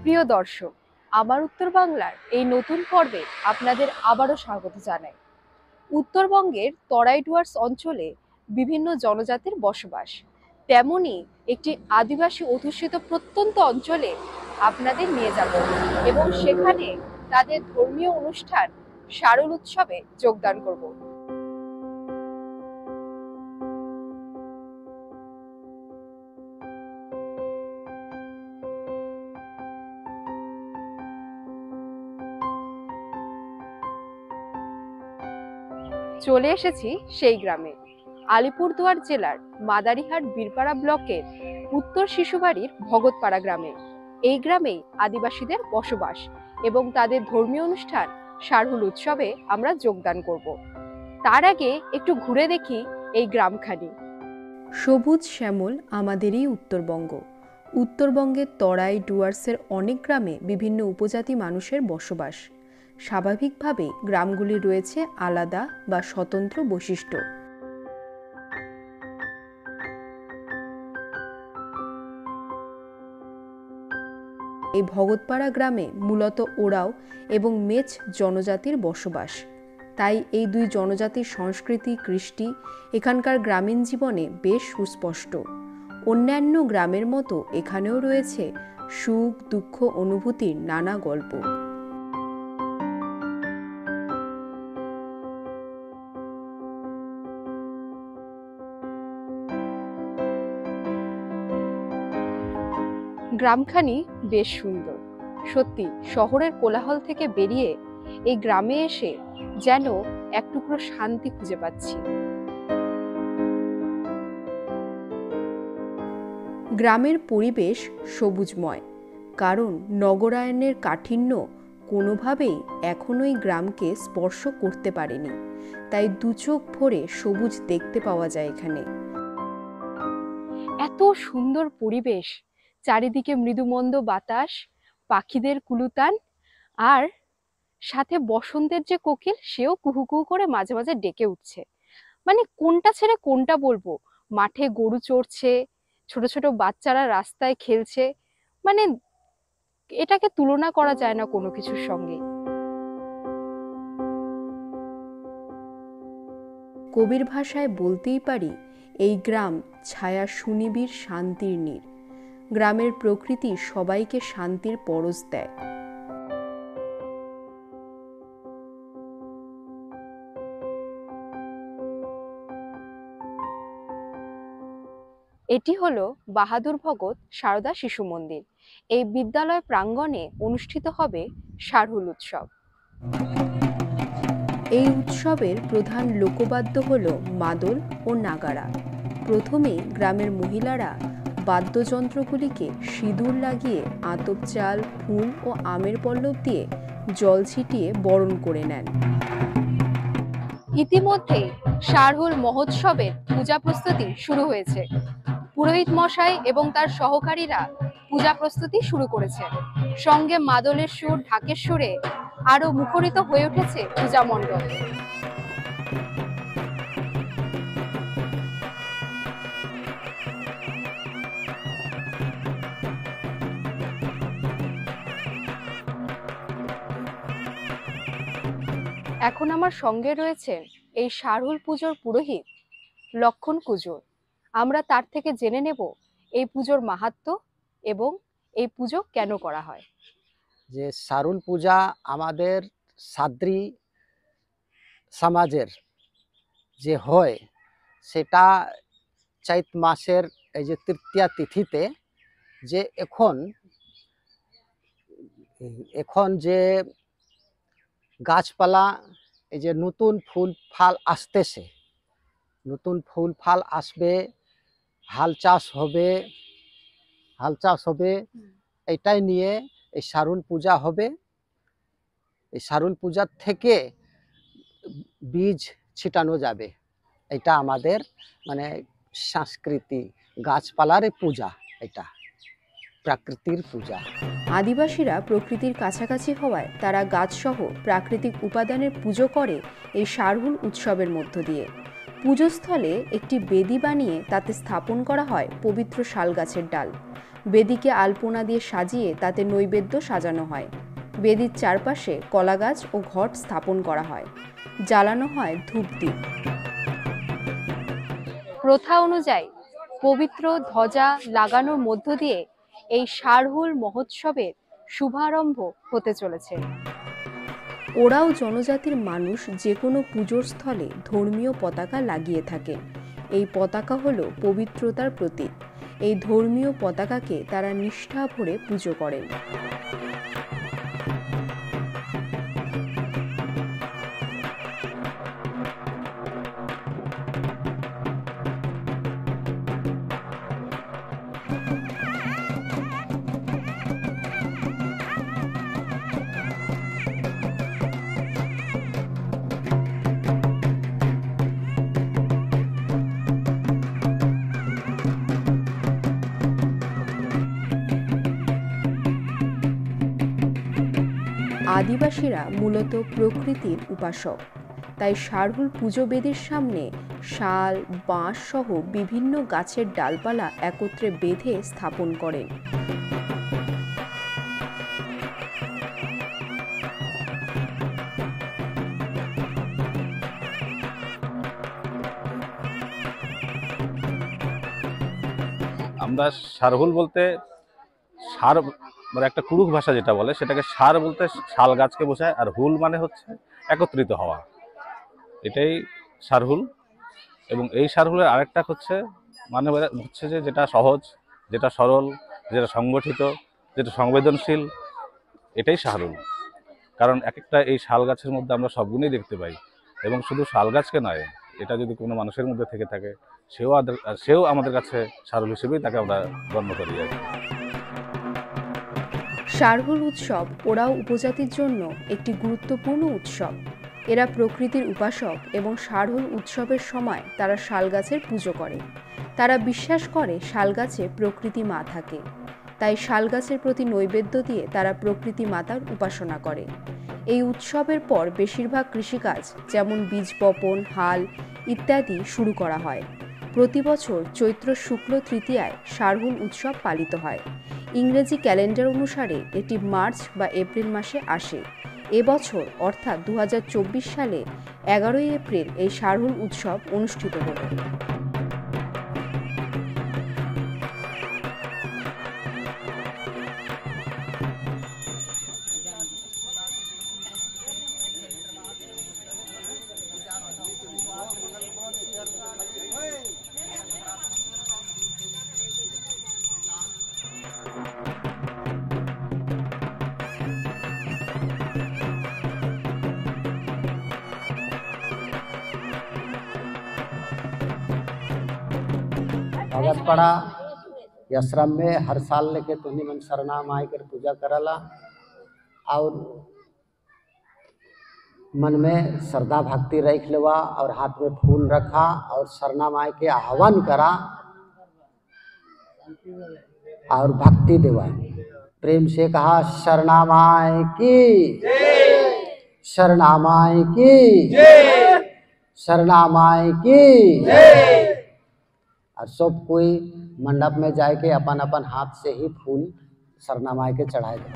প্রিয় দর্শক, আমার উত্তর বাংলার এই নতুন পর্বে আপনাদের আবারও স্বাগত জানাই। উত্তরবঙ্গের তরাই ডুয়ার্স অঞ্চলে বিভিন্ন জনজাতির বসবাস, তেমনি একটি আদিবাসী অধ্যুষিত প্রত্যন্ত অঞ্চলে আপনাদের নিয়ে যাব এবং সেখানে তাদের ধর্মীয় অনুষ্ঠান শারুল উৎসবে যোগদান করব। চলে এসেছি সেই গ্রামে, আলিপুরদুয়ার জেলার মাদারিহাট বীরপাড়া ব্লকের উত্তর শিশুবাড়ির ভগতপাড়া গ্রামে। এই গ্রামেই আদিবাসীদের বসবাস এবং তাদের ধর্মীয় অনুষ্ঠান শারহুল উৎসবে আমরা যোগদান করব। তার আগে একটু ঘুরে দেখি এই গ্রামখানি। সবুজ শ্যামল আমাদেরই উত্তরবঙ্গ। উত্তরবঙ্গের তরাই ডুয়ার্সের অনেক গ্রামে বিভিন্ন উপজাতি মানুষের বসবাস। স্বাভাবিকভাবেই গ্রামগুলি রয়েছে আলাদা বা স্বতন্ত্র বৈশিষ্ট্য। এই ভগতপাড়া গ্রামে মূলত ওরাও এবং মেচ জনজাতির বসবাস। তাই এই দুই জনজাতির সংস্কৃতি কৃষ্টি এখানকার গ্রামীণ জীবনে বেশ সুস্পষ্ট। অন্যান্য গ্রামের মতো এখানেও রয়েছে সুখ দুঃখ অনুভূতির নানা গল্প। গ্রামখানি বেশ সুন্দর, সত্যি শহরের কোলাহল থেকে বেরিয়ে এই গ্রামে এসে যেন এক টুকরো শান্তি খুঁজে পাচ্ছি। গ্রামের পরিবেশ সবুজময়, কারণ নগরায়নের কাঠিন্য কোনোভাবেই এখনো এই গ্রামকে স্পর্শ করতে পারেনি, তাই দুচোখ ভরে সবুজ দেখতে পাওয়া যায় এখানে। এত সুন্দর পরিবেশ, চারিদিকে মৃদুমন্দ বাতাস, পাখিদের কুলুতান, আর সাথে বসন্তের যে কোকিল সেও কুহু কুহু করে মাঝে মাঝে ডেকে উঠছে। মানে কোনটা ছেড়ে কোনটা বলবো। মাঠে গরু চড়ছে, ছোট ছোট বাচ্চারা রাস্তায় খেলছে, মানে এটাকে তুলনা করা যায় না কোনো কিছুর সঙ্গে। কবির ভাষায় বলতেই পারি, এই গ্রাম ছায়া সুনিবিড় শান্তির নীড়। গ্রামের প্রকৃতি সবাইকে শান্তির পরশ দেয়। এটি হলো বাহাদুর ভগত সারদা শিশু মন্দির। এই বিদ্যালয় প্রাঙ্গণে অনুষ্ঠিত হবে শারহুল উৎসব। এই উৎসবের প্রধান লোকবাদ্য হল মাদল ও নাগারা। প্রথমেই গ্রামের মহিলারা বাদ্যযন্ত্রগুলিকে সিঁদুর লাগিয়ে আতপ চাল, ফুল ও আমের পল্লব দিয়ে জল ছিটিয়ে বরণ করে নেন। ইতিমধ্যে শারহুল মহোৎসবের পূজা প্রস্তুতি শুরু হয়েছে। পুরোহিত মশাই এবং তার সহকারীরা পূজা প্রস্তুতি শুরু করেছে। সঙ্গে মাদলের সুর, ঢাকের সুরে আরো মুখরিত হয়ে উঠেছে পূজা মণ্ডপ। এখন আমার সঙ্গে রয়েছে এই শারহুল পুজোর পুরোহিত লক্ষণ কুজুর। আমরা তার থেকে জেনে নেব এই পুজোর মাহাত্ম্য এবং এই পুজো কেন করা হয়। যে শারুল পূজা আমাদের সাদ্রি সমাজের যে হয়, সেটা চৈত মাসের এই যে তৃতীয়া তিথিতে, যে এখন যে গাছপালা এই যে নতুন ফুল ফল আসতেছে, নতুন ফুল ফল আসবে, হাল চাষ হবে, এটাই নিয়ে এই শারুল পূজা হবে। এই শারুল পূজার থেকে বীজ ছিটানো যাবে। এটা আমাদের মানে সংস্কৃতি, গাছপালার পূজা, এটা প্রাকৃতির পূজা। আদিবাসীরা প্রকৃতির কাছাকাছি হওয়ায় তারা গাছসহ প্রাকৃতিক উপাদানের পুজো করে এই শারহুল উৎসবের মধ্য দিয়ে। পুজোস্থলে একটি বেদি বানিয়ে তাতে স্থাপন করা হয় পবিত্র শাল গাছের ডাল। বেদিকে আলপনা দিয়ে সাজিয়ে তাতে নৈবেদ্য সাজানো হয়। বেদির চারপাশে কলাগাছ ও ঘট স্থাপন করা হয়। জ্বালানো হয় ধূপদীপ। প্রথা অনুযায়ী পবিত্র ধ্বজা লাগানোর মধ্য দিয়ে এই শারহুল মহোৎসবের শুভারম্ভ হতে চলেছে। ওরাও জনজাতির মানুষ যে কোনো পুজোর স্থলে ধর্মীয় পতাকা লাগিয়ে থাকেন। এই পতাকা হলো পবিত্রতার প্রতীক। এই ধর্মীয় পতাকাকে তারা নিষ্ঠা ভরে পুজো করেন। আদিবাসীরা মূলত প্রকৃতির উপাসক, তাই শারহুল পুজো বেদির সামনে শাল, বাঁশ সহ বিভিন্ন গাছের ডালপালা একত্রে বেঁধে স্থাপন করেন। আমরা শারহুল বলতে সার মানে একটা কুড়ুক ভাষা যেটা বলে সেটাকে সার বলতে শাল গাছকে বোঝায়, আর হুল মানে হচ্ছে একত্রিত হওয়া, এটাই শারহুল। এবং এই শারহুলের আরেকটা হচ্ছে মানে হচ্ছে যে যেটা সহজ, যেটা সরল, যেটা সংগঠিত, যেটা সংবেদনশীল, এটাই শারহুল। কারণ এক একটা এই শাল গাছের মধ্যে আমরা সব গুণই দেখতে পাই, এবং শুধু শাল গাছকে নয়, এটা যদি কোনো মানুষের মধ্যে থেকে থাকে সেও আমাদের কাছে শারহুল হিসেবেই তাকে আমরা গণ্য করি আর কি। শারহুল উৎসব ওরাও উপজাতির জন্য একটি গুরুত্বপূর্ণ উৎসব। এরা প্রকৃতির উপাসক এবং শারহুল উৎসবের সময় তারা শাল গাছের পুজো করে। তারা বিশ্বাস করে শাল গাছে প্রকৃতি মা থাকে, তাই শাল গাছের প্রতি নৈবেদ্য দিয়ে তারা প্রকৃতি মাতার উপাসনা করে। এই উৎসবের পর বেশিরভাগ কৃষিকাজ যেমন বীজ বপন, হাল ইত্যাদি শুরু করা হয়। প্রতি বছর চৈত্র শুক্ল তৃতীয়ায় শারহুল উৎসব পালিত হয়। ইংরেজি ক্যালেন্ডার অনুসারে এটি মার্চ বা এপ্রিল মাসে আসে। এবছর অর্থাৎ 2024 সালে 11ই এপ্রিল এই শারহুল উৎসব অনুষ্ঠিত হল। भगत पड़ा ये आश्रम में हर साल लेके तुनी मन सरनाम आए कर पूजा करला और मन में श्रद्धा भक्ति रख लेवा और हाथ में फूल रखा और सरनाम आए के आह्वान करा और भक्ति देवा। प्रेम से कहा शरणामाय की, शरणामाय की, शरणामाय की। और सब कोई मंडप में जाके अपन अपन हाथ से ही फूल सरनामाय के चढ़ाए देते।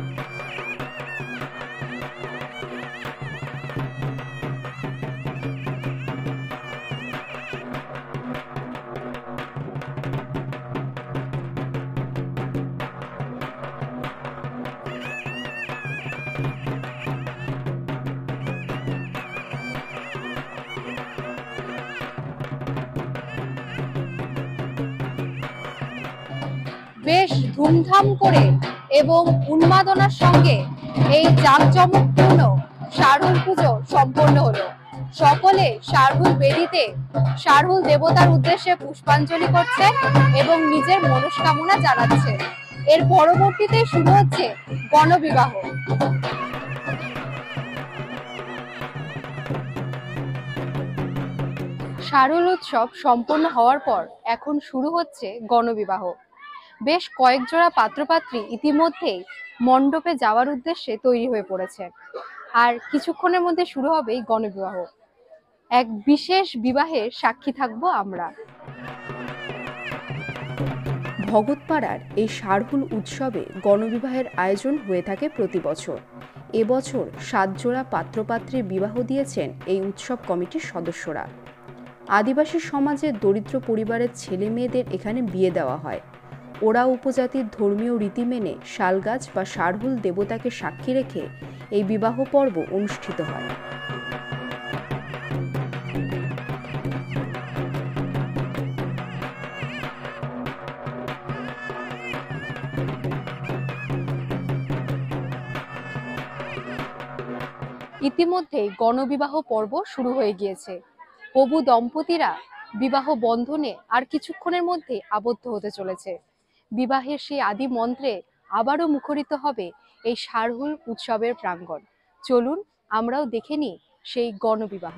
বেশ ধুমধাম করে এবং উন্মাদনার সঙ্গে এই জাঁকজমকপূর্ণ শারহুল পুজো সম্পন্ন হলো। সকলে শারহুল বেদিতে শারহুল দেবতার উদ্দেশ্যে পুষ্পাঞ্জলি করছে এবং নিজের মনস্কামনা জানাচ্ছে। এর পরবর্তীতে শুরু হচ্ছে গণবিবাহ। শারহুল উৎসব সম্পন্ন হওয়ার পর এখন শুরু হচ্ছে গণবিবাহ। বেশ কয়েক জোড়া পাত্রপাত্রী ইতিমধ্যেই মণ্ডপে যাওয়ার উদ্দেশ্যে তৈরি হয়ে পড়েছে, আর কিছুক্ষণের মধ্যে শুরু হবে এই গণবিবাহ। এক বিশেষ বিবাহের সাক্ষী থাকবো আমরা। ভগতপাড়ার এই শারহুল উৎসবে গণবিবাহের আয়োজন হয়ে থাকে প্রতি বছর। এবছর 7 জোড়া পাত্রপাত্রীর বিবাহ দিয়েছেন এই উৎসব কমিটির সদস্যরা। আদিবাসী সমাজের দরিদ্র পরিবারের ছেলে মেয়েদের এখানে বিয়ে দেওয়া হয়। ওরা উপজাতির ধর্মীয় রীতি মেনে শালগাছ বা শারহুল দেবতাকে সাক্ষী রেখে এই বিবাহ পর্ব অনুষ্ঠিত হয়। ইতিমধ্যেই গণবিবাহ পর্ব শুরু হয়ে গিয়েছে। হবু দম্পতিরা বিবাহ বন্ধনে আর কিছুক্ষণের মধ্যে আবদ্ধ হতে চলেছে। বিবাহের সেই আদি মন্ত্রে আবারও মুখরিত হবে এই শারহুল উৎসবের প্রাঙ্গণ। চলুন আমরাও দেখে নিই সেই গণবিবাহ।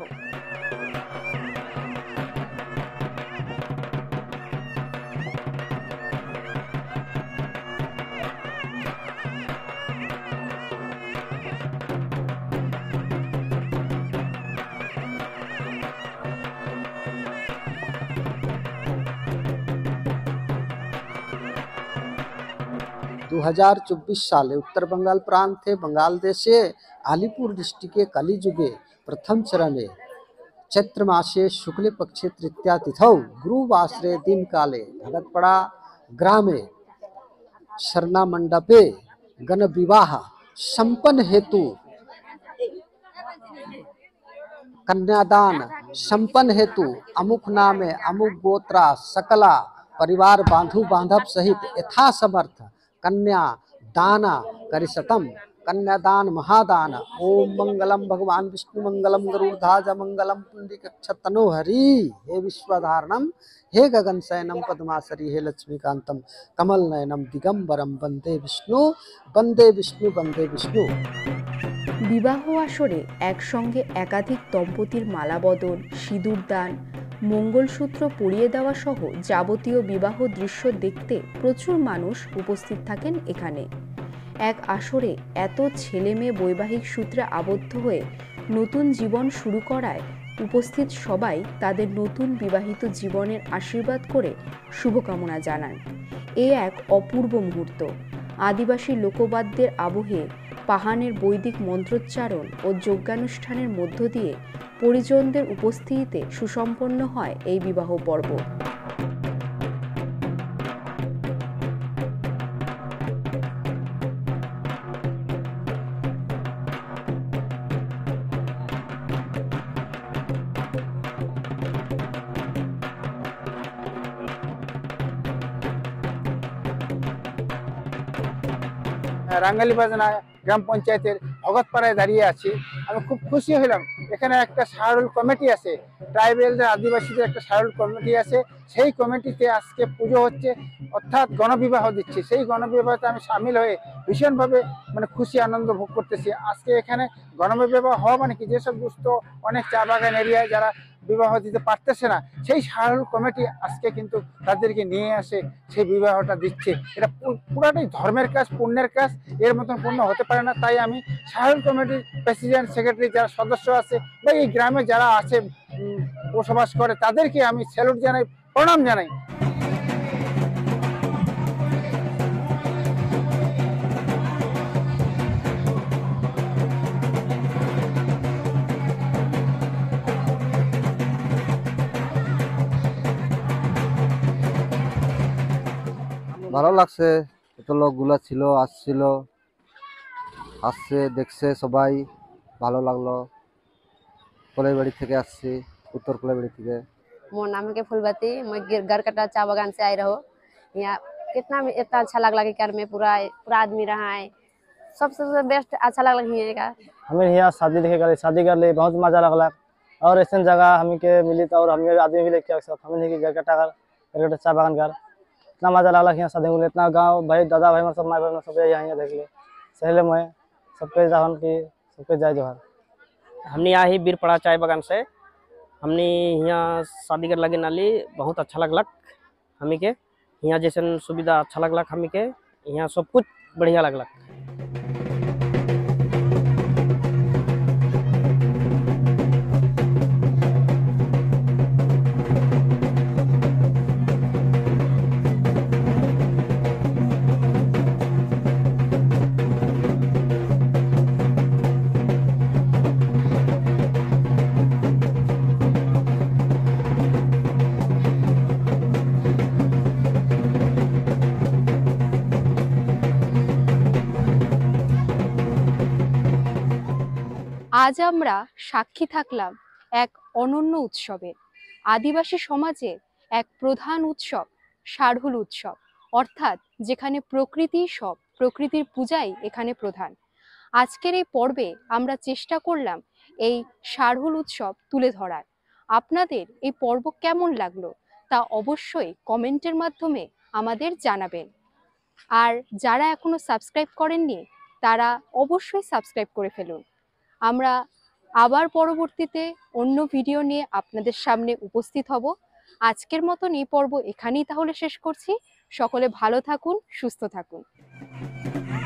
दो 2024 साले उत्तर बंगाल प्रांते बंगाल देशे आलिपुर डिस्ट्रिक्टे कलिजुगे प्रथम चरणे चैत्र मासे शुक्ल पक्षे तृतीया तिथौ गुरुवासरे दिन काले भगतपड़ा ग्रामे शरणा मंडपे गण विवाह संपन्न हेतु कन्यादान संपन्न हेतु अमुक नामे अमुक गोत्रा सकला परिवार बांधु बांधव सहित यथासमर्थ कन्या दाना करिसतम। कन्यादान महादान। ओम मंगलम भगवान विष्णु मंगलम गरुड़ध्वज मंगलम पुंडरीकाक्षतनो हरि। हे विश्वधारणम हे गगन शयनम पद्मासरी हे लक्ष्मीकांतम कमल नयनम दिगंबरम वंदे विष्णु वंदे विष्णु वंदे विष्णु। বিবাহ আসরে একসঙ্গে একাধিক দম্পতির মালা বদল, সিঁদুর দান, মঙ্গলসূত্র পরিয়ে দেওয়া সহ যাবতীয় বিবাহ দৃশ্য দেখতে প্রচুর মানুষ উপস্থিত থাকেন এখানে। এক আসরে এত ছেলে মেয়ে বৈবাহিক সূত্রে আবদ্ধ হয়ে নতুন জীবন শুরু করায় উপস্থিত সবাই তাদের নতুন বিবাহিত জীবনের আশীর্বাদ করে শুভকামনা জানান। এ এক অপূর্ব মুহূর্ত। আদিবাসী লোকবাদ্যের আবহে পাহানের বৈদিক মন্ত্রোচ্চারণ ও যজ্ঞানুষ্ঠানের মধ্য দিয়ে পরিজনদের উপস্থিতিতে সুসম্পন্ন হয় এই বিবাহ পর্ব। রাঙ্গালি বাজানা গ্রাম পঞ্চায়েতের ভগতপাড়ায় দাঁড়িয়ে আছি। আমি খুব খুশি হলাম, এখানে একটা শারহুল কমিটি আছে, ট্রাইবেলদের আদিবাসীদের একটা শারহুল কমিটি আছে। সেই কমিটিতে আজকে পুজো হচ্ছে, অর্থাৎ গণবিবাহ দিচ্ছে। সেই গণবিবাহতে আমি সামিল হয়ে ভীষণভাবে খুশি আনন্দ ভোগ করতেছি। আজকে এখানে গণবিবাহ হওয়া মানে কি, যেসব দুস্থ অনেক চা বাগান এরিয়ায় যারা বিবাহ দিতে পারতেছে না, সেই শারহুল কমিটি আজকে কিন্তু তাদেরকে নিয়ে আসে সেই বিবাহটা দিচ্ছে। এটা পুরাটাই ধর্মের কাজ, পুণ্যের কাজ, এর মতন পুণ্য হতে পারে না। তাই আমি শারহুল কমিটির প্রেসিডেন্ট, সেক্রেটারি যারা সদস্য আছে বা এই গ্রামে যারা আছে বসবাস করে তাদেরকে আমি স্যালুট জানাই, প্রণাম জানাই। ভালো লাগছে, এত লোকগুলা ছিল, আসছে দেখছে সবাই, ভালো লাগলো। কলাইবাড়ি থেকে আসছি, उत्तर कलाईबाड़ी থেকে। मोर नाम है फूलबती। मैं गरकटा चा बागान से आई रहो। यहाँ कितना इतना अच्छा लगला कि घर में पूरा आदमी रहा है, सबसे बेस्ट अच्छा लगला यहाँ का। हमें यहाँ शादी देखे गए, शादी कर ले बहुत मजा लगला। और ऐसा जगह हमें के मिली तो और हमें आदमी भी लेके हमें नहीं गरकटा चा बागान घर इतना मजा लगला। यहाँ शादी मिले इतना गाँव भाई दादा भाई सब माई बहन सब यहाँ देख ले सहले मैं सबके जहन की सबके जाए जोहर। हमने यहाँ ही बीरपड़ा चाय बागान से हमने यहाँ शादी कर लगे नाली बहुत अच्छा लगलक। हमी के यहाँ जैसे सुविधा अच्छा लगलक, हमी के यहाँ सब कुछ बढ़िया लगलक। আজ আমরা সাক্ষী থাকলাম এক অনন্য উৎসবের, আদিবাসী সমাজের এক প্রধান উৎসব শারহুল উৎসব, অর্থাৎ যেখানে প্রকৃতিই সব, প্রকৃতির পূজাই এখানে প্রধান। আজকের এই পর্বে আমরা চেষ্টা করলাম এই শারহুল উৎসব তুলে ধরার। আপনাদের এই পর্ব কেমন লাগলো তা অবশ্যই কমেন্টের মাধ্যমে আমাদের জানাবেন। আর যারা এখনো সাবস্ক্রাইব করেননি তারা অবশ্যই সাবস্ক্রাইব করে ফেলুন। আমরা আবার পরবর্তীতে অন্য ভিডিও নিয়ে আপনাদের সামনে উপস্থিত হব। আজকের মতন এই পর্ব এখানেই তাহলে শেষ করছি। সকলে ভালো থাকুন, সুস্থ থাকুন।